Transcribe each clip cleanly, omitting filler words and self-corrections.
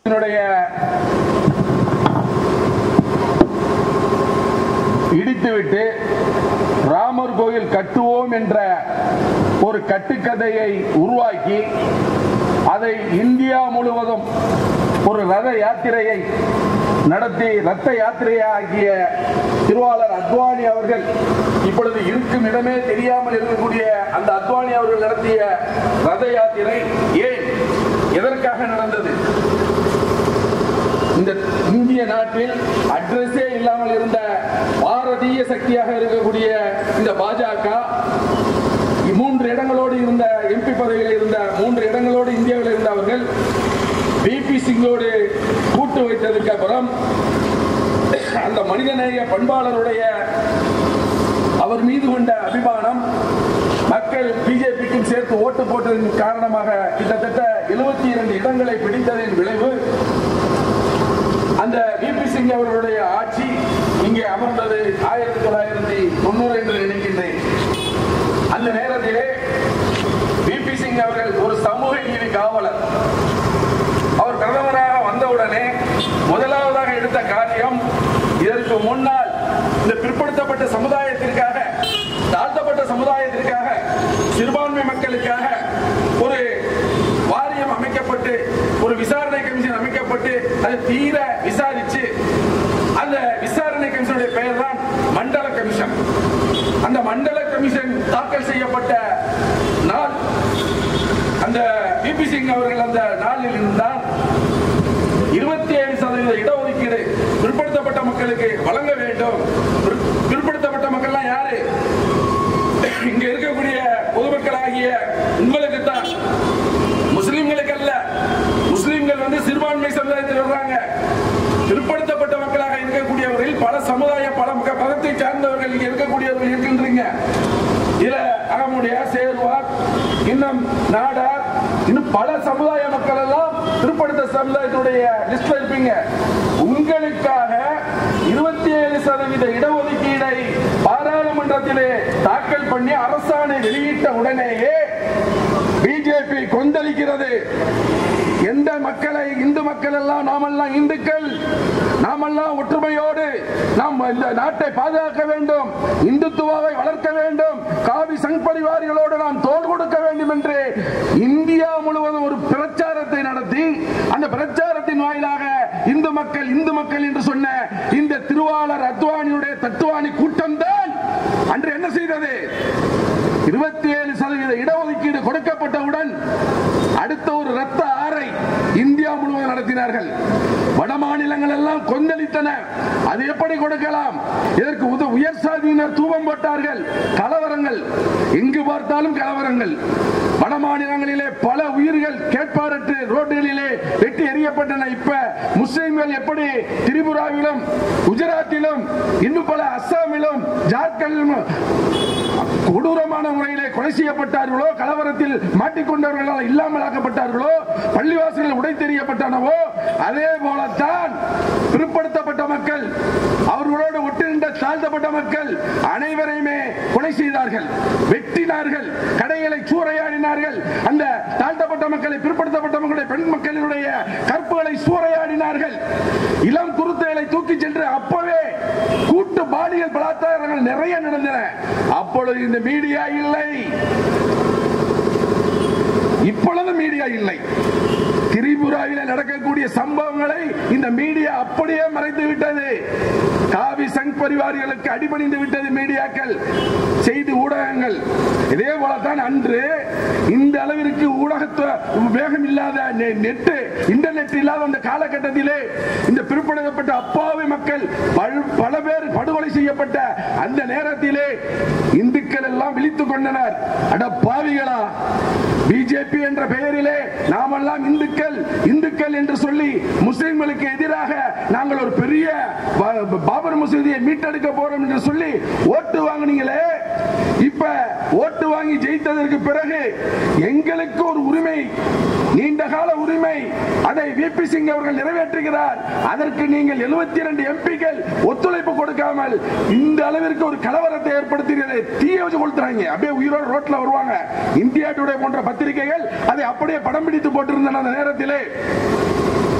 இடித்துவிட்டு ராமர் கோயில் கட்டுவோம் என்ற ஒரு கட்டுக்கதையை உருவாக்கி அதை இந்தியா முழுவதும் ஒரு ரத யாத்திரையை நடத்தி ரத்த யாத்திரையாகிய திருவாளர் அத்வானி அவர்கள் இப்பொழுது இருக்கும் இடமே தெரியாமல் இருக்கக்கூடிய அந்த அத்வானி அவர்கள் நடத்திய ரத யாத்திரை ஏன் எதற்காக நடந்தது? இந்த இந்திய நாட்டில் அட்ரஸே இல்லாமல் இருந்த பாரதிய சக்தியாக இருக்கக்கூடிய இந்த பாஜக 3 இடங்களோடு இருந்த எம்பி பதவியில் இருந்த 3 இடங்களோடு இந்தியாவில் இருந்தவர்கள் பிபி சிங்கோடு கூட்டு வைத்ததற்கு அப்புறம் அந்த மனிதநேய பண்பாளருடைய அவர் மீது கொண்ட அபிமானம் மக்கள் பிஜேபிக்கும் சேர்த்து ஓட்டு போட்டதன் காரணமாக கிட்டத்தட்ட 72 இடங்களை பிடித்ததின் விளைவு அந்த பிபி சிங் அவர்களுடைய ஆட்சி இங்கே அமர்ந்தது 1990 என்று நினைக்கின்றேன். அந்த நேரத்திலே பிபி சிங் அவர்கள் ஒரு சமூக நீதி காவலர். அவர் பிரதமராக வந்தவுடனே முதலாவதாக எடுத்த காரியம், இதற்கு முன்னால் இந்த பிற்படுத்தப்பட்ட சமுதாயத்திற்காக, தாழ்த்தப்பட்ட சமுதாயத்திற்காக, சிறுபான்மை மக்களுக்காக ஒரு வாரியம் அமைக்கப்பட்டு ஒரு விசாரணை கமிஷன் அமைக்கப்பட்டு அதை தீர விசாரிச்சு அந்த விசாரணை கமிஷனுடைய பெயர் தான் மண்டல கமிஷன். அந்த மண்டல கமிஷன் தாக்கல் செய்யப்பட்ட நாள் அந்த பிபி சிங் அவர்கள் அந்த நாளில் இருந்தால் 27% இடஒதுக்கீடு பிற்படுத்தப்பட்ட மக்களுக்கு வழங்க வேண்டும். பிற்படுத்தப்பட்ட மக்கள்லாம் யாரு? இங்க இருக்கக்கூடிய பொதுமக்களாகிய உங்களுக்கு தான், முஸ்லிம்களுக்கு அல்ல. முஸ்லிம்கள் சிறுபான்மை சமுதாயத்தில் வர்றாங்க. பிற்படுத்தப்பட்ட மக்களாக இருக்கக்கூடியவர்கள் பல சமுதாய பல மதத்தை சார்ந்தவர்கள் இங்க இருக்கக்கூடியவர்கள் இருக்கின்றீங்க. இதுல அகமுடையா, சேர்வார், இன்னும் நாடார், இன்னும் பல சமுதாய மக்கள் எல்லாம் பிற்படுத்த சமுதாயத்துடைய லிஸ்ட்ல இருப்பீங்க. உங்களுக்காக 27% இடஒதுக்கீடை பாராளுமன்றத்திலே தாக்கல் பண்ணி அரசாணை வெளியிட்ட உடனேயே பிஜேபி கொந்தளிக்கிறது. எந்த மக்களை, இந்து மக்கள் எல்லாம், நாமெல்லாம் இந்துக்கள், நாமெல்லாம் ஒற்றுமையோடு நாம் இந்த நாட்டை பாதுகாக்க வேண்டும், இந்துத்துவாவை வளர்க்க வேண்டும், காவி சங் பரிவாரிகளோடு நாம் தோள் கொடுக்க வேண்டும் என்று இந்தியா முழுவதும் ஒரு பிரச்சாரத்தை நடத்தி அந்த பிரச்சாரத்தின் வாயிலாக இந்து மக்கள் என்று சொன்ன இந்த திருவாளர் அத்வானியுடைய தத்துவானி கூட்டம் தான் அன்று என்ன செய்தது? 27% இடஒதுக்கீடு கொடுக்கப்பட்டவுடன் அடுத்த ஒரு ரத்த ஆறை இந்தியா முழுவதும் நடத்தினார்கள். வட மாநிலங்கள் எல்லாம் கொந்தளித்தன. அது எப்படி கொடுக்கலாம்? இதற்கு உயர் சாதியினர் தூபம் போட்டார்கள். கலவரங்கள், எங்கு பார்த்தாலும் கலவரங்கள். வட மாநிலங்களிலே பல உயிர்கள் கேட்பாரற்று ரோடுகளிலே வெட்டி எறியப்பட்டன. இப்ப முஸ்லிம்கள் எப்படி திரிபுராவிலும் குஜராத்திலும் இன்னும் பல அஸ்ஸாமிலும் ஜார்க்கண்டிலும் கொடூரமான முறையிலே கொலை செய்யப்பட்டார்களோ, கலவரத்தில் மாட்டிக்கொண்டவர்களால் இல்லாமல் ஆக்கப்பட்டார்களோ, பள்ளிவாசல்கள் உடை தெரியப்பட்டனவோ, அதே போலத்தான் பிற்படுத்தப்பட்ட மக்கள், அவர்களோடு ஒட்டுகின்ற தாழ்த்தப்பட்ட மக்கள் அனைவரையுமே கொலை செய்தார்கள், வெட்டினார்கள், கடைகளை சூறையாடினார்கள். அந்த தாழ்த்தப்பட்ட மக்களை, பிற்படுத்தப்பட்ட மக்களை, பெண் மக்களுடைய கற்புகளை சூறையாடினார்கள். இளம் குருத்தைகளை தூக்கி சென்று அப்பவே கூட்டு பாலியல் பலாத்காரங்கள் நிறைய நடந்தன. அப்பொழுது இந்த மீடியா இல்லை, இப்பொழுது மீடியா இல்லை. திரிபுராவில் நடக்கக்கூடிய சம்பவங்களை இந்த மீடியா அப்படியே மறைத்து விட்டது. காவி சங் பரிவாரிகளுக்கு அடிபணிந்து விட்டது மீடியாக்கள், செய்தி ஊடகங்கள். இதே போலத்தான் அன்று இந்த அளவிற்கு ஊடகத்துவ வேகம் இல்லாத, இன்டர்நெட் இல்லாத அந்த காலகட்டத்திலே இந்த பிற்படுத்தப்பட்ட அப்பாவி மக்கள் பல பேர் படுகொலை செய்யப்பட்ட அந்த நேரத்திலே இந்துக்கள் எல்லாம் விழித்துக் கொண்டனர். அட பாவிகளா, பிஜேபி என்ற பெயரிலே நாமெல்லாம் இந்துக்கள் என்று சொல்லி முஸ்லிம்களுக்கு எதிராக நாங்கள் ஒரு பெரிய பாபர் மசூதியை மீட்டெடுக்க போறோம் என்று சொல்லி ஓட்டு வாங்கினீங்களே. இப்ப ஓட்டு வாங்கி ஜெயித்ததற்கு பிறகு எங்களுக்கு ஒரு உரிமை, நீண்ட கால உரிமை, அதை விபி சிங் அவர்கள் நிறைவேற்றுகிறார். அதற்கு நீங்கள் 72 எம்பிக்கள் ஒத்துழைப்பு கொடுக்காமல் இந்த அளவிற்கு ஒரு கலவரத்தை ஏற்படுத்துகிறது. தீய வச்சு கொளுத்துறாங்க. அப்படியே உயிரோடு ரோட்ல வருவாங்க. இந்தியா டுடே போன்ற பத்திரிகைகள் அதை அப்படியே படம் பிடித்து போட்டிருந்தன. அந்த நேரத்திலே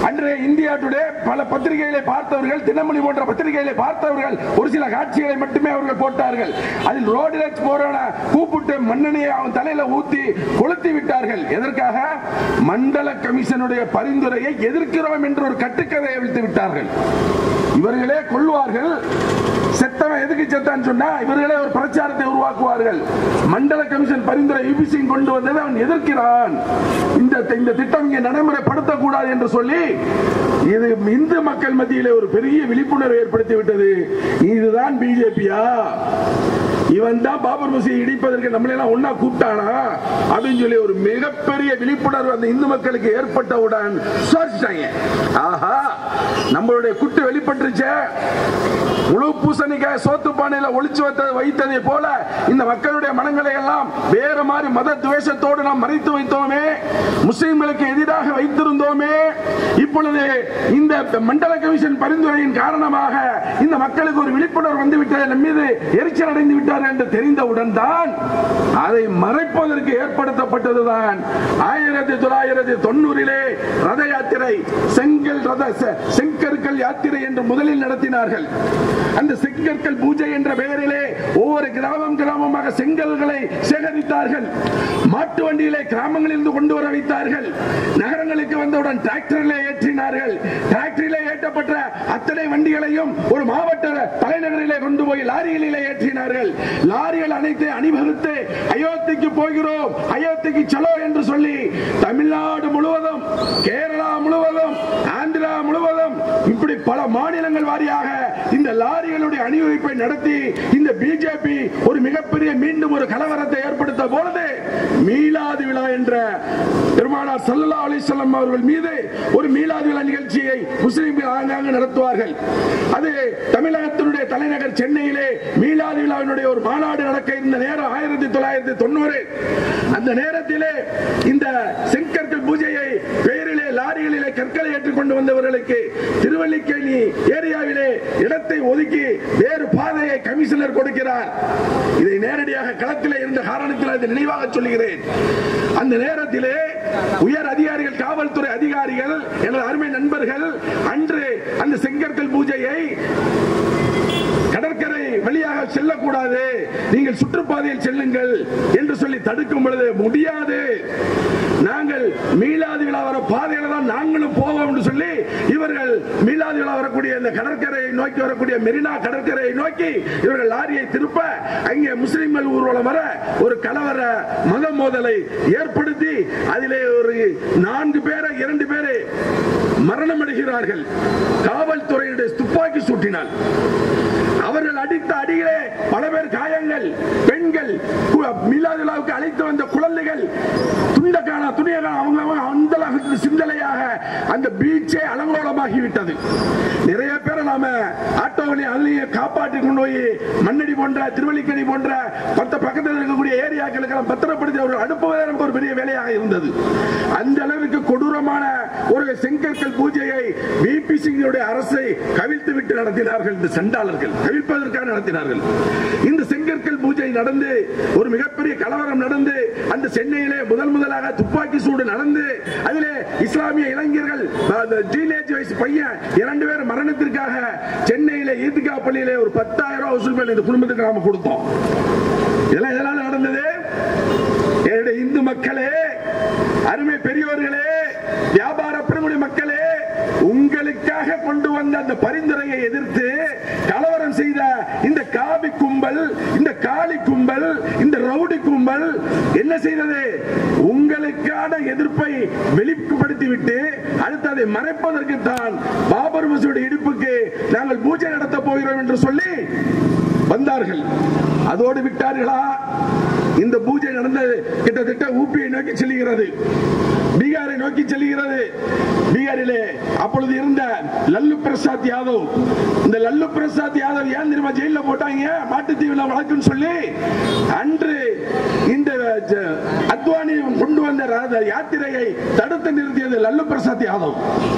அன்று இந்தியா டுடே பல பத்திரிகைகளை பார்த்தவர்கள், தினமணி போன்ற பத்திரிகைகளை பார்த்தவர்கள் ஒரு சில காட்சிகளை மட்டுமே அவர்கள் போட்டார்கள். அதில் ரோடிலக்ஸ் போரான கூப்பிட்டு மண்ணெண்ணையை அவன் தலையில ஊத்தி கொளுத்தி விட்டார்கள். எதற்காக? மண்டல கமிஷனுடைய பரிந்துரையை எதிர்க்கிறோம் என்று ஒரு கட்டுக்கதையை வைத்து விட்டார்கள். இவர்களே கொள்வார்கள். செத்தவன் எதுக்கு செத்தான் சொன்னா இவர்களே ஒரு பிரச்சாரத்தை உருவாக்குவார்கள். மண்டல கமிஷன் பரிந்துரை யுபிசி கொண்டு வந்ததை அவன் எதிர்க்கிறான், இந்த திட்டம் இங்கே நடைமுறைப்படுத்தக்கூடாது என்று சொல்லி இது இந்து மக்கள் மத்தியிலே ஒரு பெரிய விழிப்புணர்வு ஏற்படுத்தி விட்டது. இதுதான் பிஜேபியா? இவன் தான் பாபர் மசூதியை இடிப்பதற்கு நம்மளெல்லாம் ஒன்னா கூப்பிட்டானா அப்படின்னு சொல்லி ஒரு மிகப்பெரிய விழிப்புணர்வு அந்த இந்து மக்களுக்கு ஏற்பட்டவுடன் ஆஹா நம்மளுடைய குட்டு வெளிப்பட்டுருச்சு. முழு பூசணிக்காய் சோத்து பானையில ஒளிச்சு வைத்ததை போல இந்த மக்களுடைய மனங்களை எல்லாம் வேற மாதிரி மத துவேஷத்தோடு நாம் மறைத்து வைத்தோமே, முஸ்லிம்களுக்கு எதிராக வைத்திருந்தோமே. இப்பொழுது இந்த மண்டல கமிஷன் பரிந்துரையின் காரணமாக இந்த மக்களுக்கு ஒரு விழிப்புணர்வு வந்துவிட்டது, நம் மீது எரிச்சல் அடைந்து விட்டார் என்று தெரிந்தவுடன் தான் அதை மறைப்பதற்கு ஏற்படுத்தப்பட்டதுதான் 1990 ரத யாத்திரை, செங்கற்கள் யாத்திரை என்று முதலில் நடத்தினார்கள். அந்த செங்கற்கள் பூஜை என்ற பெயரிலே ஒவ்வொரு கிராமமாக செங்கல்களை சேகரித்தார்கள். மாட்டு வண்டியிலே கிராமங்களில் இருந்து கொண்டு வர வைத்தார்கள். நகரங்களுக்கு வந்தவுடன் டிராக்டரிலே ஏற்றினார்கள். டிராக்டரிலே ஏற்றப்பட்ட அத்தனை வண்டிகளையும் ஒரு மாவட்ட தலைநகரிலே கொண்டு போய் லாரிகளிலே ஏற்றினார்கள். லாரிகள் அனைத்து அணிவகுத்து அயோத்திக்கு போகிறோம், அயோத்திக்கு செலோ என்று சொல்லி தமிழ்நாடு முழுவதும், கேரளா முழுவதும், ஆந்திரா முழுவதும், இப்படி பல மாநிலங்கள் வாரியாக இந்த லாரிகளுடைய அணிவகுப்பை நடத்தி இந்த பிஜேபி ஒரு மிகப்பெரிய மீண்டும் ஒரு கலவரத்தை ஏற்படுத்த பொழுது மீலாது விழா என்ற பெருமானார் ஸல்லல்லாஹு அலைஹி வஸல்லம் அவர்கள் மீது ஒரு மீலாது விழா நிகழ்ச்சியை முஸ்லிம்கள் ஆங்காங்கு நடத்துவார்கள். அது தமிழகத்தினுடைய தலைநகர் சென்னையிலே மீலாது விழாவினுடைய ஒரு மாநாடு நடக்க இருந்த நேரம் 1990. அந்த நேரத்திலே இந்த செங்கற்கள் பூஜையை பெயரிலே லாரிகளிலே கற்களை ஏற்றுக்கொண்டு வந்தவர்களுக்கு திருவல்லிக்கேணி ஏரியாவிலே இடத்தை ஒதுக்கி வேறு பாதையை கமிஷனர் கொடுக்கிறார். இதை நேரடியாக களத்திலே இருந்த காரணத்தில் அதை நினைவாக சொல்லுகிறேன். அந்த நேரத்திலே உயர் அதிகாரிகள், காவல்துறை அதிகாரிகள், எனது அருமை நண்பர்கள் அன்று அந்த செங்கற்கள் பூஜையை கடற்கரை வழியாக செல்லக்கூடாது, நீங்கள் சுற்றுப்பாதையில் செல்லுங்கள் என்று சொல்லி தடுக்கும் பொழுது முடியாது, நாங்கள் மீலாது விழா வர பாதையில தான் நாங்களும் போவோம் என்று சொல்லி இவர்கள் மீலாது விழா வரக்கூடிய இந்த கடற்கரையை நோக்கி வரக்கூடிய மெரினா கடற்கரையை நோக்கி இவர்கள் லாரியை திருப்ப அங்கே முஸ்லிம்கள் ஊர்வலம் வர ஒரு கலவர மத மோதலை ஏற்படுத்தி அதிலே ஒரு 4 பேரை 2 பேரை மரணம் அடைகிறார்கள். காவல்துறையுடைய துப்பாக்கி சூட்டினால் அவர்கள் அடித்த அடிகளே பல பேர் காயங்கள். பெண்கள், மீலாது விழாவுக்கு அழைத்து வந்த குழந்தைகள் துண்டக்கான துணியக்கான அவங்க அந்த சிந்தனையாக அந்த பீச்சே அலங்கோலமாகிவிட்டது. நிறைய பேரை நாம ஆட்டோவிலே அதிலேயே காப்பாற்றி கொண்டு போய் மண்ணடி போன்ற, திருவல்லிக்கேணி போன்ற பக்கத்தில் இருக்கக்கூடிய ஏரியாக்களுக்கு பத்திரப்படுத்தி அவர்கள் அனுப்புவதே நமக்கு ஒரு பெரிய வேலையாக இருந்தது. அந்த அளவுக்கு கொடூரமான ஒரு செங்கற்கள் பூஜையை விபி சிங்குடைய அரசை கவிழ்த்து விட்டு நடத்தினார்கள். இந்த சண்டாளர்கள் கவிழ்ப்பதற்காக நடத்தினார்கள். இந்த செங்கற்கள் பூஜை நடந்து ஒரு மிகப்பெரிய கலவரம் நடந்து அந்த சென்னையிலே முதலாக துப்பாக்கி சூடு நடந்து அதிலே இஸ்லாமிய இளைஞர்கள் டீனேஜ் வயசு பையன் 2 பேர் மரணத்திற்காக சென்னையிலே ஈத்கா பள்ளியிலே ஒரு 10,000 ரூபாய் வசூல் பண்ணி இந்த குடும்பத்துக்கு நாம கொடுத்தோம். இதெல்லாம் எதனால நடந்தது? என்னுடைய இந்து மக்களே, அருமை பெரியோர்களே, வியாபார பெருங்குடி மக்களே, உங்களுக்காக கொண்டு வந்த அந்த பரிந்துரையை எதிர்த்து கலவரம் செய்த இந்த காபி கும்பல், இந்த காளி கும்பல், இந்த ரவுடி கும்பல் என்ன செய்தது? உங்களுக்கான எதிர்ப்பை வெளிப்படுத்திவிட்டு அடுத்து அதை மறைப்பதற்கு தான் பாபர் மசூதி இடிப்புக்கு நாங்கள் பூஜை நடத்த போகிறோம் என்று சொல்லி வந்தார்கள். அதோடு விட்டார்களா? இந்த பூஜை நடந்தது கிட்டத்தட்ட ஊபியை நோக்கி செல்கிறது, பீகாரை நோக்கி செல்கிறது. பீகாரிலே அப்பொழுது இருந்த லல்லு பிரசாத் யாதவ், இந்த லல்லு பிரசாத் யாதவ் ஏன் தெரியுமா ஜெயில போட்டாங்க? மாட்டுத்தீவுல வழக்குன்னு சொல்லி அன்று இந்த அத்வானி கொண்டு வந்த யாத்திரையை தடுத்து நிறுத்தியது லல்லு பிரசாத் யாதவ்.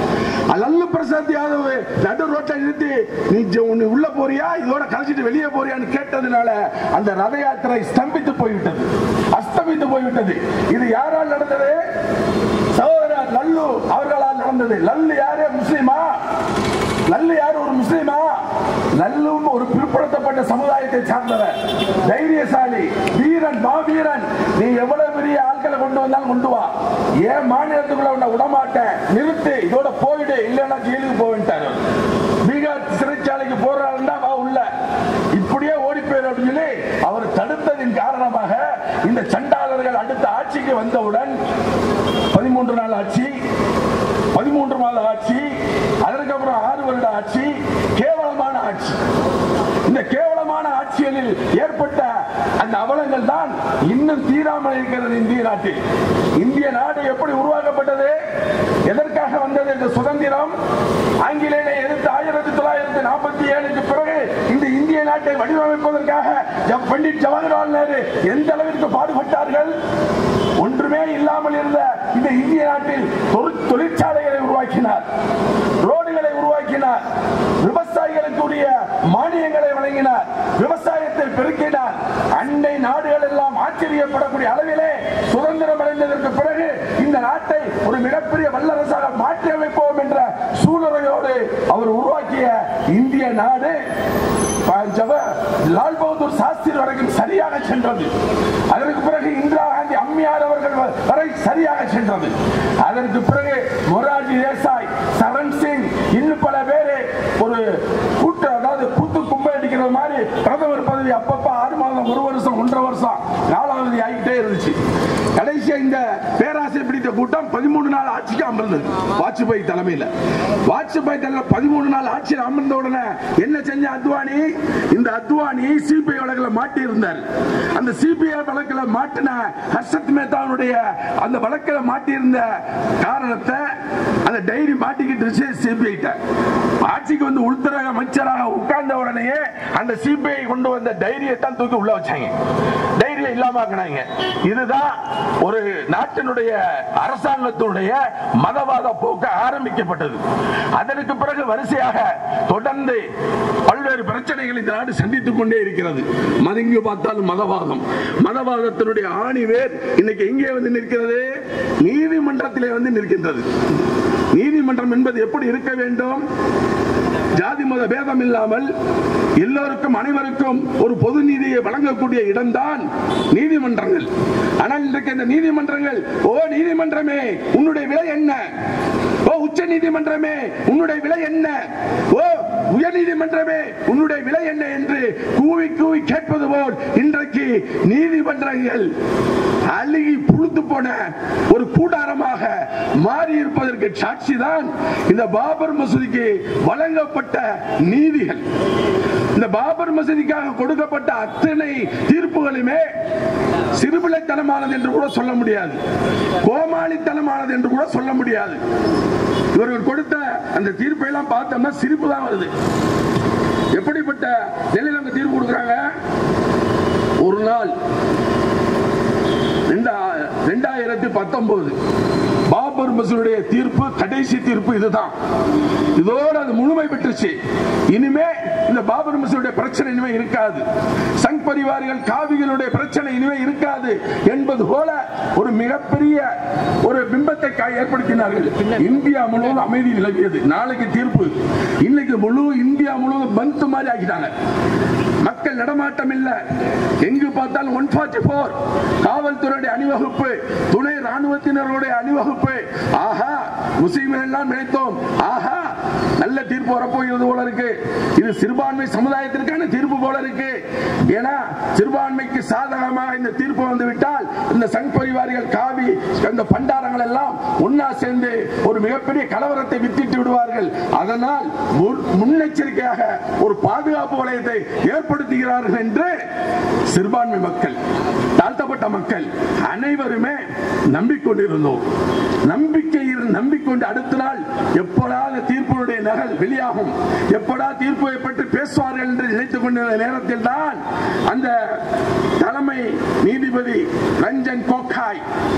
லல்லு பிரசாத் யாதவ் நடு ரோட்டை நிறுத்தி நீ உள்ள போறியா, இதோட கழிச்சிட்டு வெளியே போறியான்னு கேட்டதுனால அந்த ரத யாத்திரை ஸ்தம்பித்து போய்விட்டது, அஸ்தமித்து போய்விட்டது. இது யாரால் நடந்தது? சகோதரர் லல்லு லல்லு அவர்களால் நடந்தது. லல்லு யாரு? முஸ்லிமா? லல்லு யாரு? ஒரு முஸ்லிமா? லல்லும் ஒரு பிற்படுத்தப்பட்ட சமுதாயத்தை சார்ந்தவர், தைரியசாலி, வீரன், மாவீரன். நீ எவ்வளவு பெரிய ஆட்களை கொண்டு வந்தாலும் கொண்டு வா, ஏன் மாநிலத்துக்குள்ள உன்னை விடமாட்டேன், நிறுத்து, இதோட போயிடு, இல்லைன்னா ஜெயிலுக்கு போவேன்ட்டாரு. பீகார் சிறைச்சாலைக்கு போறாருன்னா வா உள்ள, இப்படியே ஓடி போயிரு அப்படின்னு சொல்லி அவர் தடுத்ததின் காரணமாக இந்த சண்டாளர்கள் அடுத்த ஆட்சிக்கு வந்தவுடன் 13 நாள் ஆட்சி, 13 மாத ஆட்சி, அதற்கப்புறம் 6 வருட ஆட்சி, கேவலமான ஆட்சி. இந்த கேவலமான ஆட்சிகளில் ஏற்பட்ட அந்த அவலங்கள் தான் இன்னும் தீராமல் இருக்கிறது இந்திய நாட்டில். இந்திய நாடு எப்படி உருவாக்கப்பட்டது? எதற்காக வந்தது இந்த சுதந்திரம்? ஆங்கிலேயரை எதிர்த்து 1947க்கு பிறகு இந்த இந்திய நாட்டை வடிவமைப்பதற்காக பண்டிட் ஜவஹர்லால் நேரு எந்த அளவிற்கு பாடுபட்டார்கள்? ஒன்றுமே இல்லாமல் இருந்த இந்த இந்திய நாட்டில் தொழிற்சாலைகளை உருவாக்கினார், ரோடுகளை உருவாக்கினார், விவசாயிகளுக்குரிய மானியங்களை வழங்கினார், விவசாயத்தை பெருக்கினார். அண்டை நாடுகள் எல்லாம் ஆச்சரியப்படக்கூடிய அளவிலே சுதந்திரம் அடைந்ததற்கு பிறகு இந்த நாட்டை ஒரு மிகப்பெரிய வல்லரசாக மாற்றி அமைப்போம் என்ற சூழ்நிலையோடு அவர் உருவாக்கிய இந்திய நாடு லால் பகதூர் சாஸ்திரி வரைக்கும் சரியாக சென்றது. அதற்கு பிறகு இந்திரா காந்தி அம்மையார் அவர்கள் வரை சரியாக சென்றது. அதற்கு பிறகு மொரார்ஜி தேசாய், சரண் சிங், இன்னும் பல பேரு ஒரு கூட்டு, அதாவது கூட்டு கும்பல் அடிக்கிறது மாதிரி பிரதமர் பதவி அப்பப்ப 6 மாதம், 1 வருஷம், 1.5 வருஷம் காலாவதி ஆகிட்டே இருந்துச்சு. கடைசியா இந்த பேராசை பிடித்த கூட்டம் 13 நாள் ஆட்சிக்கு அமர்ந்தது வாஜ்பாய் தலைமையில். வாஜ்பாய் தலைமையில் 13 நாள் ஆட்சியில் அமர்ந்த உடனே என்ன செஞ்ச அத்வானி? இந்த அத்வானி சிபிஐ வழக்கில் மாட்டி இருந்தார். அந்த சிபிஐ வழக்கில் மாட்டின ஹர்ஷத் மேத்தாவுடைய அந்த வழக்கில் மாட்டியிருந்த காரணத்தை அந்த டைரி மாட்டிக்கிட்டு சிபிஐ ஆட்சிக்கு வந்து உள்துறை அமைச்சராக உட்கார்ந்த உடனே அந்த சிபிஐ கொண்டு வந்த டைரியை தான் தூக்கி உள்ள வச்சாங்க, டைரியை இல்லாம ஆக்கினாங்க. இதுதான் ஒரு நாட்டினுடைய அரசாங்கத்தினுடைய மதவாத போக்கு ஆரம்பிக்கப்பட்டது. அதற்கு பிறகு வரிசையாக தொடர்ந்து பல்வேறு பிரச்சனைகள் இந்த நாடு சந்தித்துக் கொண்டே இருக்கிறது. மதங்கு பார்த்தாலும் மதவாதம், மதவாதத்தினுடைய ஆணிவேர் இன்னைக்கு எங்கே வந்து நிற்கிறது? நீதிமன்றத்திலே வந்து நிற்கின்றது. நீதிமன்றம் என்பது எப்படி இருக்க வேண்டும்? ஜாதி மத பேதம் இல்லாமல் எல்லோருக்கும் அனைவருக்கும் ஒரு பொது நீதியை வழங்கக்கூடிய இடம்தான் நீதிமன்றங்கள். ஆனால் இன்றைக்கு இந்த நீதிமன்றங்கள், ஓ நீதிமன்றமே உன்னுடைய விலை என்ன? ஓ உச்ச நீதிமன்றமே உன்னுடைய விலை என்ன? ஓ உயர் நீதிமன்றமே உன்னுடைய விலை என்ன என்று கூவி கூவி கேட்பது போல் இன்றைக்கு நீதிமன்றங்கள் அழுகி புழுத்து போன ஒரு கூடாரமாக மாறி இருப்பதற்கு சாட்சிதான் இந்த பாபர் மசூதிக்கு வழங்கப்பட்ட நீதிகள். இந்த பாபர் மசூதிக்காக கொடுக்கப்பட்ட அத்தனை தீர்ப்புகளுமே சிறுபிள்ளைத்தனமானது என்று கூட சொல்ல முடியாது, கோமாளித்தனமானது என்று கூட சொல்ல முடியாது. இவர்கள் கொடுத்த அந்த தீர்ப்பை எல்லாம் பார்த்தோம்னா சிரிப்பு தான் வருது. எப்படிப்பட்ட நிலையில் அவங்க தீர்ப்பு கொடுக்கிறாங்க? ஒரு நாள் 2019 பாபர் மசூதியுடைய தீர்ப்பு, கடைசி தீர்ப்பு இதுதான். இதோடு அது முழுமை பெற்றுச்சு. இனிமே இந்த பாபர் மசூதியுடைய பிரச்சனை இனிமே இருக்காது, சங் பரிவாரிகள் காவிகளுடைய பிரச்சனை இனிமே இருக்காது என்பது போல ஒரு மிகப்பெரிய ஒரு பிம்பத்தை ஏற்படுத்தினார்கள். இந்தியா முழுவதும் அமைதி நிலவியது. நாளைக்கு தீர்ப்பு, இன்னைக்கு முழு இந்தியா முழுவதும் பந்து மாதிரி ஆக்கிட்டாங்க. மக்கள் நடமாட்டம் இல்ல, எங்கு பார்த்தாலும் 144 காவல்துறையுடைய அணிவகுப்பு, துணை ராணுவத்தினருடைய அணிவகுப்பு. ஆஹா, முஸ்லிம்கள் எல்லாம் நினைத்தோம், ஆஹா நல்ல தீர்ப்பு வரப்போகிறது போல இருக்கு, இது சிறுபான்மை சமுதாயத்திற்கான தீர்ப்பு போல இருக்கு. ஏன்னா சிறுபான்மைக்கு சாதகமாக இந்த தீர்ப்பு வந்து விட்டால் இந்த சங் பரிவாரிகள் காவி அந்த பண்டாரங்கள் எல்லாம் ஒன்னா சேர்ந்து ஒரு மிகப்பெரிய கலவரத்தை வித்திட்டு விடுவார்கள். அதனால் முன்னெச்சரிக்கையாக ஒரு பாதுகாப்பு வளையத்தை ஏற்படுத்துகிறார்கள் என்று சிறுபான்மை மக்கள், தாழ்த்தப்பட்ட மக்கள் அனைவருமே நம்பிக்கொண்டிருந்தோம். நம்பிக்கொண்டு அடுத்த நாள் எப்படா தீர்ப்பினுடைய நகல் வெளியாகும், எப்படா தீர்ப்பை பற்றி பேசுவார்கள் என்று நினைத்துக் கொண்டிருந்த நேரத்தில் தான் அந்த தலைமை நீதிபதி ரஞ்சன் கோகாய்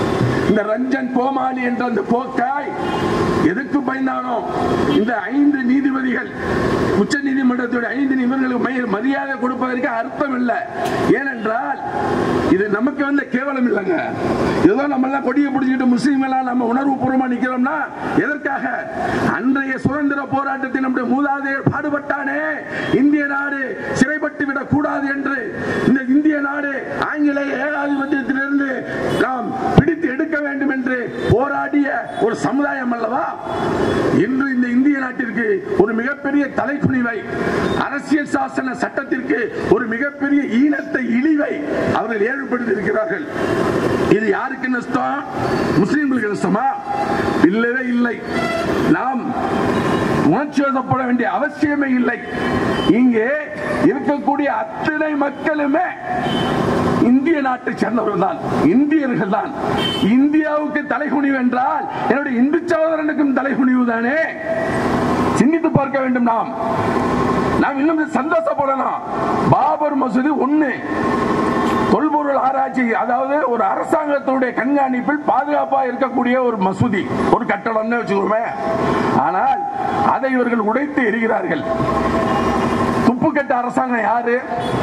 இந்த ரஞ்சன் கோமாளி என்ற அந்த போக்காய் எதுக்கு பயந்தானோ இந்த 5 நீதிபதிகள் உச்ச நீதிமன்றத்துடைய 5 நிபுணர்களுக்கு மரியாதை கொடுப்பதற்கு அர்த்தம் இல்லை. ஏனென்றால் இது நமக்கு வந்த கேவலம் இல்லைங்க. ஏதோ நம்ம எல்லாம் கொடியை பிடிச்சிட்டு முஸ்லீம் எல்லாம் நம்ம உணர்வு பூர்வமா நிக்கிறோம்னா எதற்காக? அன்றைய சுதந்திர போராட்டத்தில் நம்முடைய மூதாதையர் பாடுபட்டானே, இந்திய நாடு சிறைப்பட்டு விடக் கூடாது என்று. இந்த இந்திய நாடு ஆங்கிலேய ஏகாதிபத்தியத்திலிருந்து நாம் பிடித்து எடுக்க வேண்டும் என்று போராடிய ஒரு சமுதாயம் அல்லவா? இன்று இந்த இந்திய நாட்டிற்கு ஒரு மிகப்பெரிய தலைக்குனிவை, அரசியல் சாசன சட்டத்திற்கு ஒரு மிகப்பெரிய ஈனத்தை, இழிவை அவர்கள் ஏற்படுத்தி இருக்கிறார்கள். இது யாருக்கு நஷ்டம்? முஸ்லிம்களுக்கு நஷ்டமா? இல்லவே இல்லை. நாம் உணர்ச்சிவசப்பட வேண்டிய அவசியமே இல்லை. இங்கே இருக்கக்கூடிய அத்தனை மக்களுமே இந்திய நாட்டை சேர்ந்தவர்கள் தான், இந்தியர்கள் தான். இந்தியாவுக்கு தலைகுனிவு என்றால் என்னுடைய இந்து சகோதரனுக்கும் தலைகுனிவு தானே. சிந்தித்து பார்க்க வேண்டும். நாம் இன்னும் சந்தோஷப்படலாம். பாபர் மசூதி ஒண்ணு தொல்பொருள் ஆராய்ச்சி, அதாவது ஒரு அரசாங்கத்துடைய கண்காணிப்பில் பாதுகாப்பா இருக்கக்கூடிய ஒரு மசூதி, ஒரு கட்டடம் வச்சுக்கோமே. ஆனால் அதை இவர்கள் உடைத்து எரிகிறார்கள். துப்புக்கட்ட அரசாங்கம் யாரு?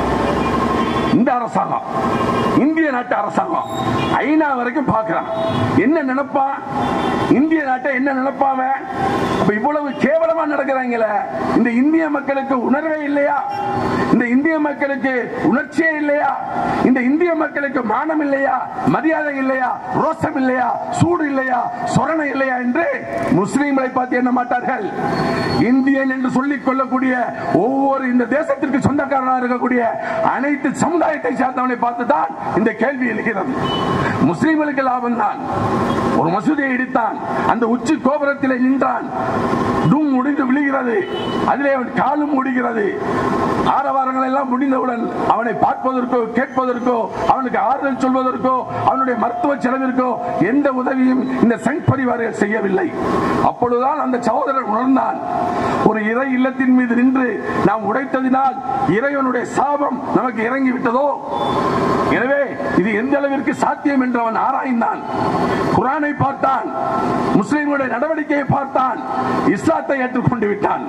இந்த அரசாங்கம், இந்திய நாட்டு அரசாங்கம். ஐநா வரைக்கும் பார்க்கிறான். என்ன நினைப்பான்? இந்திய நாட்டை என்ன நினைப்பாம? இவ்வளவு கேவலமா நடக்கிறாங்களே. இந்த இந்திய மக்களுக்கு உணர்வே இல்லையா? இந்த இந்திய மக்களுக்கு உணர்ச்சியே இல்லையா? இந்த இந்திய மக்களுக்கு மானம் இல்லையா? மரியாதை இல்லையா? ரோஷம் இல்லையா? சூடு இல்லையா? சொரணை இல்லையா என்று முஸ்லீம்களை பார்த்து என்ன மாட்டார்கள்? இந்தியன் என்று சொல்லிக் கொள்ளக்கூடிய ஒவ்வொரு இந்த தேசத்திற்கு சொந்தக்காரனாக இருக்கக்கூடிய அனைத்து சமுதாயத்தை சேர்ந்தவனை பார்த்து தான் இந்த கேள்வி எழுகிறது. முஸ்லீம்களுக்கு லாபம் தான். ஒரு மசூதியை இடித்தான், அந்த உச்சி கோபுரத்தில் நின்றான், டூம் முடிந்து விழுகிறது, அதிலே அவன் காலும் முடிகிறது. ஆரவாரங்கள் எல்லாம் முடிந்தவுடன் அவனை பார்ப்பதற்கோ கேட்பதற்கோ அவனுக்கு ஆறுதல் சொல்வதற்கோ அவனுடைய மருத்துவ செலவிற்கோ எந்த உதவியும் இந்த சங் பரிவார்கள் செய்யவில்லை. அப்பொழுதுதான் அந்த சகோதரன் உணர்ந்தான், ஒரு இறை இல்லத்தின் மீது நின்று நாம் உடைத்ததினால் இறைவனுடைய சாபம் நமக்கு இறங்கி விட்டதோ. எனவே இது எந்த அளவிற்கு சாத்தியம் என்று அவன் ஆராய்ந்தான். குர்ஆனை பார்த்தான், முஸ்லிம்களுடைய நடவடிக்கையை பார்த்தான், இஸ்லாத்தை ஏற்றுக்கொண்டு விட்டான்.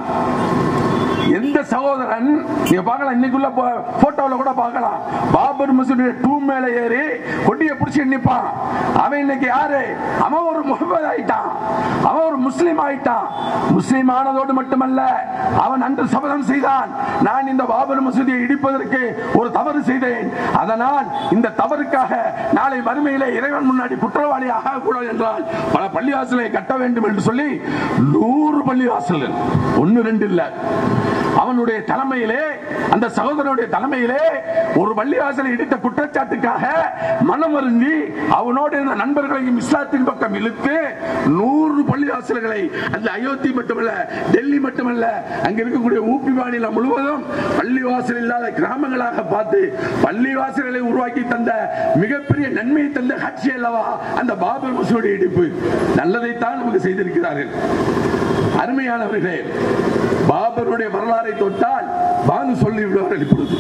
எந்த சகோதரன் நீங்க பார்க்கலாம், இன்னைக்குள்ள போட்டோல கூட பார்க்கலாம், பாபர் மசூதி டூம் மேல ஏறி கொடியை பிடிச்சி நிப்பான். அவன் இன்னைக்கு யாரு? அவன் ஒரு முஹம்மது ஆயிட்டான், அவன் ஒரு முஸ்லிம் ஆயிட்டான். முஸ்லிம் ஆனதோடு மட்டுமல்ல, அவன் அன்று சபதம் செய்தான், நான் இந்த பாபர் மசூதியை இடிப்பதற்கு ஒரு தவறு செய்தேன், அதனால் இந்த தவறுக்காக நாளை மறுமையிலே இறைவன் முன்னாடி குற்றவாளி ஆகக்கூடாது என்றால் பல பள்ளிவாசலை கட்ட வேண்டும் என்று சொல்லி 100 பள்ளிவாசல், 1 2 இல்ல, அவனுடைய தலைமையிலே, அந்த சகோதரனுடைய தலைமையிலே ஒரு பள்ளிவாசலை இடித்த குற்றச்சாட்டுக்காக மனம் வருந்தி அவனோடு இருந்த நண்பர்களையும் இஸ்லாத்தின் பக்கம் இழுத்து 100 பள்ளிவாசல்களை, அந்த அயோத்தி மட்டுமல்ல, டெல்லி மட்டுமல்ல, அங்க இருக்கக்கூடிய ஊபி மாநிலம் முழுவதும் பள்ளிவாசல் இல்லாத கிராமங்களாக பார்த்து பள்ளிவாசல்களை உருவாக்கி தந்த மிகப்பெரிய நன்மையை தந்த காட்சி அல்லவா அந்த பாபர் மசூதி இடிப்பு. நல்லதைத்தான் நமக்கு செய்திருக்கிறார்கள். அருமையானவர்களே, பாபருடைய வரலாறை தொட்டால் பானு சொல்லிவிடுவார்கள். இப்பொழுது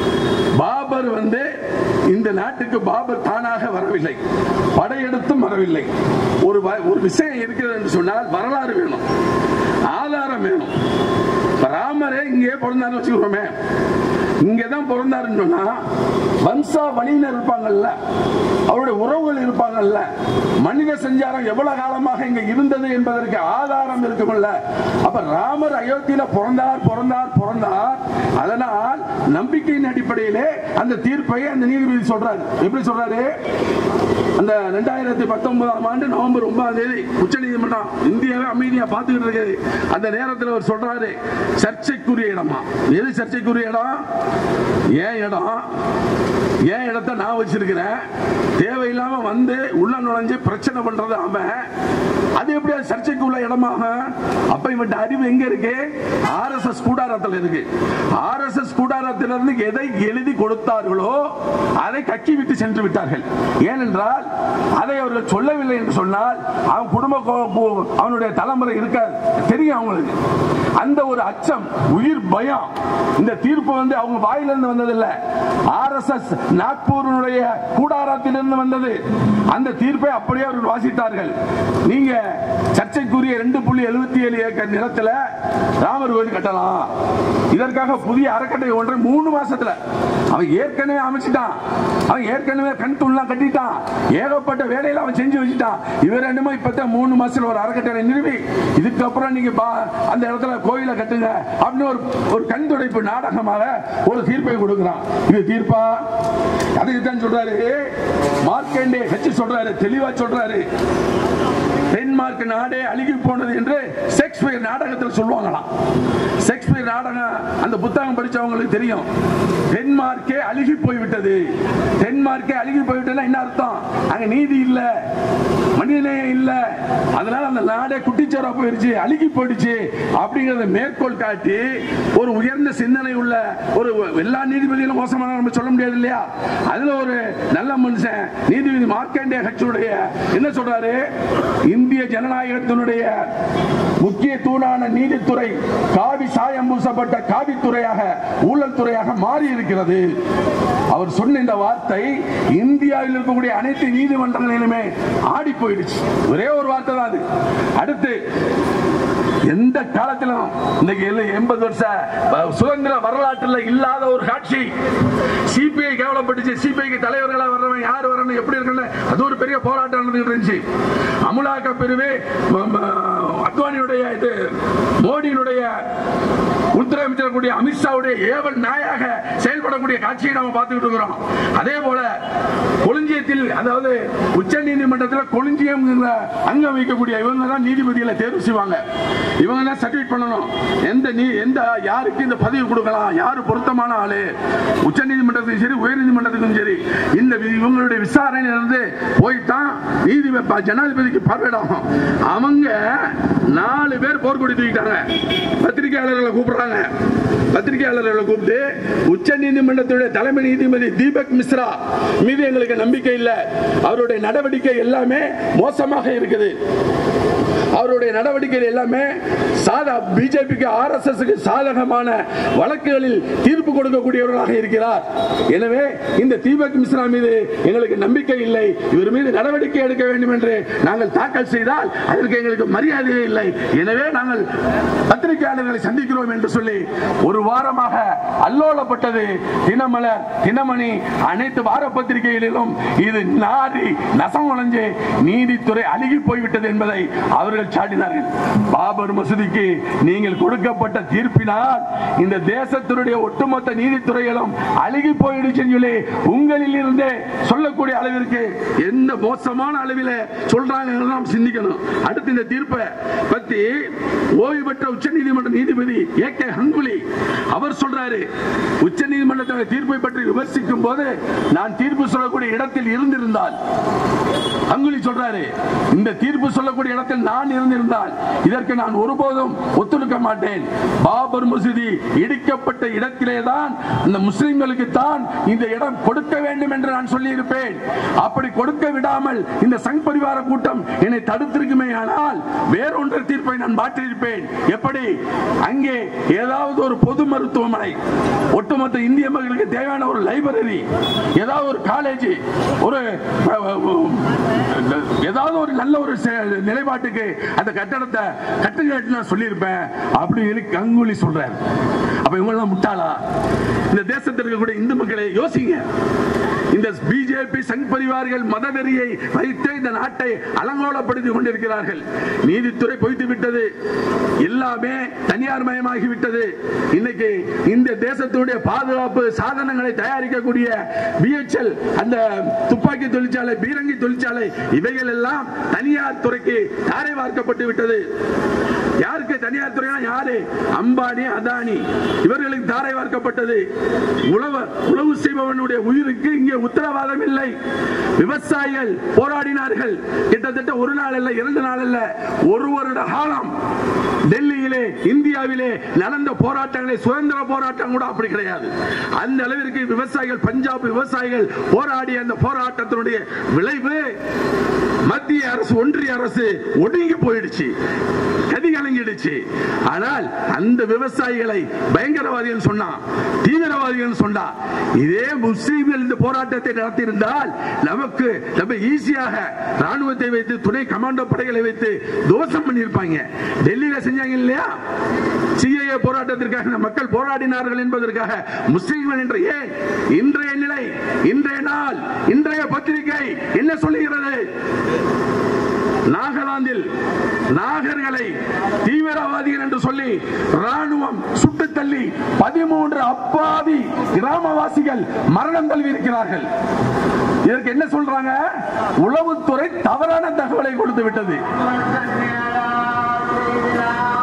பாபர் இந்த நாட்டுக்கு பாபர் தானாக வரவில்லை, படையெடுத்தும் வரவில்லை. ஒரு விஷயம் இருக்கிறது என்று சொன்னால் வரலாறு வேணும், ஆதாரம் வேணும். ராமரே இங்கே பிறந்தாரு வச்சுக்கிறோமே, இங்கதான் பிறந்தாருன்னு சொன்னா வம்சா வழியினர் இருப்பாங்கல்ல, அவருடைய உறவுகள் இருப்பாங்கல்ல, மனித சஞ்சாரம் எவ்வளவு காலமாக இங்க இருந்தது என்பதற்கு ஆதாரம் இருக்கும்ல. அப்ப ராமர் அயோத்தியில பிறந்தார். அதனால் நம்பிக்கையின் அடிப்படையிலே அந்த தீர்ப்பை அந்த நீதிபதி சொல்றாரு. எப்படி சொல்றாரு? அந்த 2019ஆம் ஆண்டு நவம்பர் 9ஆம் தேதி உச்ச நீதிமன்றம் இந்தியாவை அமைதியா பார்த்துக்கிட்டு இருக்குது. அந்த நேரத்தில் அவர் சொல்றாரு, சர்ச்சைக்குரிய இடமா? எது சர்ச்சைக்குரிய இடம்? ஏன் இடத்தை நான் வச்சிருக்கிறேன், தேவையில்லாம உள்ள நுழைஞ்சு பிரச்சனை பண்றது அவன், அது எப்படி சர்ச்சைக்கு உள்ள இடமாக? அப்ப இவன் அறிவு எங்க இருக்கு? RSS கூடாரத்தில் இருக்கு. RSS கூடாரத்திலிருந்து எதை எழுதி கொடுத்தார்களோ அதை கக்கி விட்டு சென்று விட்டார்கள். ஏனென்றால் ஆனால் அதை அவர்கள் சொல்லவில்லை என்று சொன்னால் அவன் குடும்ப அவனுடைய தலைமுறை இருக்காது, தெரியும் அவங்களுக்கு. அந்த ஒரு அச்சம், உயிர் பயம். இந்த தீர்ப்பு அவங்க வாயிலிருந்து வந்ததில்லை, RSS நாக்பூருடைய கூடாரத்திலிருந்து வந்தது. அந்த தீர்ப்பை அப்படியே அவர்கள் வாசித்தார்கள். நீங்க சர்ச்சைக்குரிய 2.77 ஏக்கர் நிலத்தில் ராமர் கோயில் கட்டலாம், இதற்காக புதிய அறக்கட்டளை ஒன்றை 3 மாசத்துல அவன் ஏற்கனவே அமைச்சிட்டான். அவன் ஏற்கனவே கண் தூண்லாம் கட்டிட்டான், ஏகப்பட்ட வேலையில அவன் செஞ்சு வச்சுட்டான். இவர் என்னமோ இப்பதான் 3 மாசத்துல ஒரு அறக்கட்டளை நிறுவி இதுக்கப்புறம் நீங்க அந்த இடத்துல கோயிலை கட்டுங்க அப்படின்னு ஒரு கண் துடைப்பு நாடகமாக ஒரு தீர்ப்பை கொடுக்கிறான். இது தீர்ப்பா? அதுக்கு தான் சொல்றாரு மார்க்கண்டே ஹெச் சொல்றாரு, தெளிவா சொல்றாரு, டென்மார்க் நாடே அழுகி போனது என்று ஷேக்ஸ்பியர் நாடகத்தில் சொல்லுவாங்களாம். ஷேக்ஸ்பியர் நாடகம் அந்த புத்தகம் படிச்சவங்களுக்கு தெரியும். டென்மார்க்கே அழுகி போய்விட்டது. டென்மார்க்கே அழுகி போய்விட்டதுன்னா என்ன அர்த்தம்? அங்க நீதி இல்ல, மனிதநேயம் இல்ல, அதனால அந்த நாடே குட்டிச்சோரா போயிருச்சு, அழுகி போயிடுச்சு அப்படிங்கறத மேற்கோள் காட்டி ஒரு உயர்ந்த சிந்தனை உள்ள ஒரு எல்லா நீதிபதிகளும் மோசமான நம்ம சொல்ல முடியாது இல்லையா? அதுல ஒரு நல்ல மனுஷன் நீதிபதி மார்க்கண்டே ஹெச்சுடைய என்ன சொல்றாரு? இந்திய ஜனநாயகத்தினுடைய முக்கிய தூணான நீதித்துறை காவி சாயம் பூசப்பட்ட காவித்துறையாக, ஊழல் துறையாக மாறி இருக்கிறது. அவர் சொன்ன இந்த வார்த்தை இந்தியாவில் இருக்கக்கூடிய அனைத்து நீதிமன்றங்களிலுமே ஆடி போயிடுச்சு. ஒரே ஒரு வார்த்தை தான் அது. அடுத்து எந்த காலத்திலும் இன்னைக்கு 80 வருஷ சுதந்திர வரலாற்றில் இல்லாத ஒரு காட்சி. சிபிஐ கேவலப்பட்டுச்சு. சிபிஐக்கு தலைவர்களா வர்றவன் யார் வரணும், எப்படி இருக்கணும், அது ஒரு பெரிய போராட்டம் நடந்துட்டு இருந்துச்சு. அமலாக்க பிரிவு அத்வானியுடைய மோடியினுடைய உள்துறை அமைச்சர் கூடிய அமித்ஷாவுடைய ஏவல் நாயாக செயல்படக்கூடிய காட்சியை நாம பார்த்துக்கிட்டு இருக்கிறோம். அதே போல கொலிஞ்சியத்தில், அதாவது உச்ச நீதிமன்றத்தில் கொலிஞ்சியம் அங்கம் வைக்கக்கூடிய இவங்க தான் நீதிபதிகளை தேர்வு செய்வாங்க. இவங்க தான் சர்டிஃபிகேட் பண்ணணும் எந்த யாருக்கு இந்த பதவி கொடுக்கலாம், யாரு பொருத்தமான ஆளு. உச்ச நீதிமன்றத்துக்கும் சரி உயர் நீதிமன்றத்துக்கும் சரி இந்த இவங்களுடைய விசாரணையிலிருந்து போய்தான் ஜனாதிபதிக்கு பார்வையிடாகும். அவங்க 4 பேர் போர்க்கொடி தூக்கிட்டாங்க. பத்திரிகையாளர்களை கூப்பிடுறாங்க. பத்திரிகையாளர்களை கூப்பிட்டு உச்ச நீதிமன்றத்துடைய தலைமை நீதிபதி தீபக் மிஸ்ரா மீது எங்களுக்கு நம்பிக்கை இல்லை, அவருடைய நடவடிக்கை எல்லாமே மோசமாக இருக்குது, அவருடைய நடவடிக்கைகள் எல்லாமே பிஜேபிக்கு RSSக்கு சாதகமான வழக்குகளில் தீர்ப்பு கொடுக்கக்கூடியவர்களாக இருக்கிறார். எனவே இந்த தீபக் மிஸ்ரா மீது எங்களுக்கு நம்பிக்கை இல்லை, இவர் மீது நடவடிக்கை எடுக்க வேண்டும் என்று நாங்கள் தாக்கல் செய்தால் அதற்கு எங்களுக்கு மரியாதையே இல்லை. எனவே நாங்கள் பத்திரிகையாளர்களை சந்திக்கிறோம் என்று சொல்லி ஒரு வாரமாக அல்லோலப்பட்டது தினமலர், தினமணி, அனைத்து வார பத்திரிகைகளிலும் இது நாரி நசம் உழைஞ்சு நீதித்துறை அழுகி போய்விட்டது என்பதை அவர்கள் சாட்டினார்கள். பாபர் மசூதிக்கு நீங்கள் கொடுக்கப்பட்ட தீர்ப்பினால் இந்த தேசத்தினுடைய ஒட்டுமொத்த நீதித்துறைகளும் அழுகி போயிடுச்சுன்னு சொல்லி உங்களில் இருந்தே சொல்லக்கூடிய அளவிற்கு எந்த மோசமான அளவில் சொல்றாங்க நாம் சிந்திக்கணும். அடுத்து இந்த தீர்ப்பை பத்தி ஓய்வு பெற்ற உச்ச நீதிமன்ற நீதிபதி AK ஹங்குலி அவர் சொல்றாரு, உச்ச நீதிமன்றத்தின் தீர்ப்பை பற்றி விமர்சிக்கும் போது நான் தீர்ப்பு சொல்லக்கூடிய இடத்தில் இருந்திருந்தால், ஹங்குலி சொல்றாரு, இந்த தீர்ப்பு சொல்லக்கூடிய இடத்தில் நான் இருந்திருந்தால் இதற்கு நான் ஒருபோதும் ஒத்துழைக்க மாட்டேன். பாபர் மசூதி இடிக்கப்பட்ட இடத்திலே தான் இந்த முஸ்லிம்களுக்கு தான் இந்த இடம் கொடுக்க வேண்டும் என்று நான் சொல்லி இருப்பேன். அப்படி கொடுக்க விடாமல் இந்த சங் பரிவார கூட்டம் என்னை தடுத்திருக்குமே ஆனால் வேறொன்று தீர்ப்பை நான் மாற்றியிருப்பேன். எப்படி? அங்கே ஏதாவது ஒரு பொது மருத்துவமனை, ஒட்டுமொத்த இந்திய மக்களுக்கு தேவையான ஒரு லைப்ரரி, ஏதாவது ஒரு காலேஜ், ஒரு ஏதாவது ஒரு நல்ல ஒரு நிலைப்பாட்டுக்கு அந்த கட்டடத்தை கட்டுங்க சொல்லியிருப்பேன் அப்படின்னு கங்குலி சொல்றாரு. அப்ப இவங்க முட்டாளா? இந்த தேசத்தில் இருக்கக்கூடிய இந்து மக்களை யோசிங்க. இந்த பிஜேபி சங் பரிவார்கள் மதவெறியை வைத்து இந்த நாட்டை அலங்கோலப்படுத்தி கொண்டிருக்கிறார்கள். நீதித்துறை பொய்த்து விட்டது, எல்லாமே தனியார் மயமாகிவிட்டது. இன்னைக்கு இந்த தேசத்துடைய பாதுகாப்பு சாதனங்களை தயாரிக்கக்கூடிய BHL, அந்த துப்பாக்கி தொழிற்சாலை, பீரங்கி தொழிற்சாலை, இவைகள் எல்லாம் தனியார் துறைக்கு தாரை வார்க்கப்பட்டு விட்டது. யாருக்கு தனியார் துறையா? யாரு? அம்பானி, அதானி, இவர்களுக்கு தாரை வார்க்கப்பட்டது. உழவு செய்பவனுடைய உயிருக்கு இங்கே உத்தரவாதம் இல்லை. விவசாயிகள் போராடினார்கள். கிட்டத்தட்ட ஒரு நாள் அல்ல, 2 நாள் அல்ல, 1 வருட காலம் டெல்லி உண்மையிலே இந்தியாவிலே நடந்த போராட்டங்களை சுதந்திர போராட்டம் கூட அப்படி கிடையாது. அந்த அளவிற்கு விவசாயிகள், பஞ்சாப் விவசாயிகள் போராடிய அந்த போராட்டத்தினுடைய விளைவு மத்திய அரசு, ஒன்றிய அரசு ஒடுங்கி போயிடுச்சு, கதி கலங்கிடுச்சு. ஆனால் அந்த விவசாயிகளை பயங்கரவாதிகள் சொன்னா, தீவிரவாதிகள் சொன்னா, இதே முஸ்லீம்கள் இந்த போராட்டத்தை நடத்தியிருந்தால் நமக்கு நம்ம ஈஸியாக ராணுவத்தை வைத்து, துணை கமாண்டோ படைகளை வைத்து தோஷம் பண்ணியிருப்பாங்க. டெல்லியில செஞ்சாங்க இல்லையா, சிஏஏ போராட்டத்திற்காக மக்கள் போராடினார்கள் என்பதற்காக முஸ்லீம்கள் என்ற ஏன் இன்றைய நிலை, இன்றைய நாள், இன்றைய பத்திரிகை என்ன சொல்லுகிறது? நாகாலாந்தில் நாகர்களை தீவிரவாதிகள் என்று சொல்லி ராணுவம் சுட்டு தள்ளி 13 அப்பாவி கிராமவாசிகள் மரணம் தழுவி இருக்கிறார்கள். இதற்கு என்ன சொல்றாங்க? உளவுத்துறை தவறான தகவலை கொடுத்து விட்டது.